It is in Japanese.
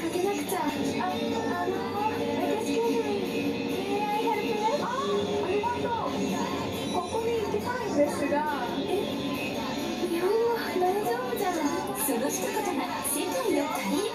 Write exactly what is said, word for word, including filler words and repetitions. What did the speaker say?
かけなくちゃ。あ、あの私ケイトに恋愛ヘルプです。あ、ありがとう。ここに行きたいんですが。え、日本語大丈夫じゃん。その一言が世界を変える。